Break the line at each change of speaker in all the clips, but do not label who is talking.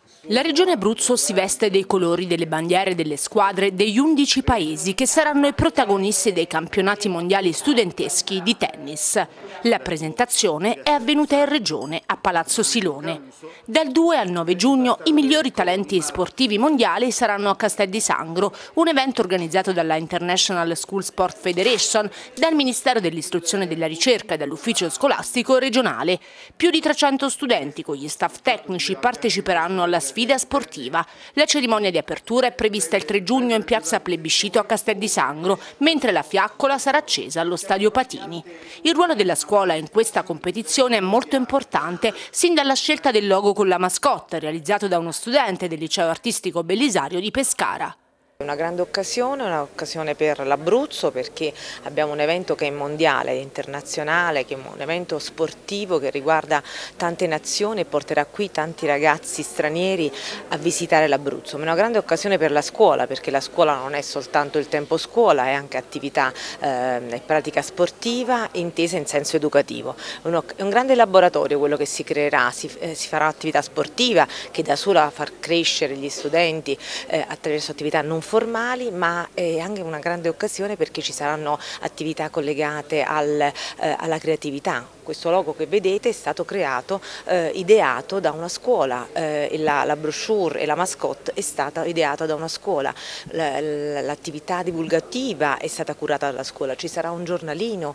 La Regione Abruzzo si veste dei colori delle bandiere delle squadre degli 11 paesi che saranno i protagonisti dei campionati mondiali studenteschi di tennis. La presentazione è avvenuta in Regione, a Palazzo Silone. Dal 2 al 9 giugno i migliori talenti sportivi mondiali saranno a Castel di Sangro, un evento organizzato dalla International School Sport Federation, dal Ministero dell'Istruzione e della Ricerca e dall'Ufficio Scolastico regionale. Più di 300 studenti con gli staff tecnici parteciperanno alla sfida sportiva. La cerimonia di apertura è prevista il 3 giugno in piazza Plebiscito a Castel di Sangro, mentre la fiaccola sarà accesa allo Stadio Patini. Il ruolo della scuola in questa competizione è molto importante, sin dalla scelta del logo con la mascotte, realizzato da uno studente del liceo artistico Bellisario di Pescara.
È un'occasione per l'Abruzzo, perché abbiamo un evento che è mondiale, internazionale, che è un evento sportivo che riguarda tante nazioni e porterà qui tanti ragazzi stranieri a visitare l'Abruzzo. Ma è una grande occasione per la scuola, perché la scuola non è soltanto il tempo scuola, è anche attività e pratica sportiva intesa in senso educativo. È un grande laboratorio quello che si creerà, si farà attività sportiva che da sola far crescere gli studenti attraverso attività non formali, ma è anche una grande occasione perché ci saranno attività collegate alla creatività. Questo logo che vedete è stato creato, ideato da una scuola, la brochure e la mascotte è stata ideata da una scuola, l'attività divulgativa è stata curata dalla scuola, ci sarà un giornalino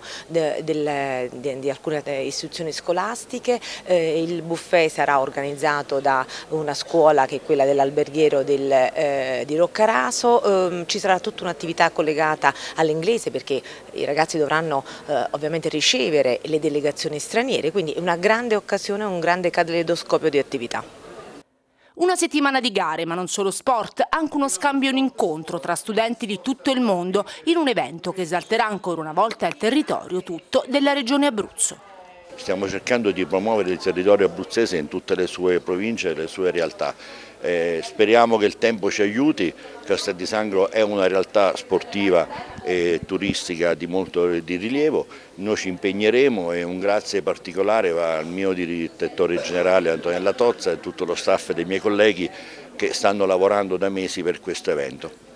di alcune istituzioni scolastiche, il buffet sarà organizzato da una scuola che è quella dell'alberghiero di Roccaraso. Ci sarà tutta un'attività collegata all'inglese, perché i ragazzi dovranno ovviamente ricevere le delegazioni straniere, quindi è una grande occasione, un grande caleidoscopio di attività.
Una settimana di gare, ma non solo sport, anche uno scambio e un incontro tra studenti di tutto il mondo in un evento che esalterà ancora una volta il territorio tutto della Regione Abruzzo.
Stiamo cercando di promuovere il territorio abruzzese in tutte le sue province e le sue realtà. Speriamo che il tempo ci aiuti. Castel di Sangro è una realtà sportiva e turistica di molto di rilievo. Noi ci impegneremo e un grazie particolare va al mio direttore generale Antonella Tozza e a tutto lo staff dei miei colleghi che stanno lavorando da mesi per questo evento.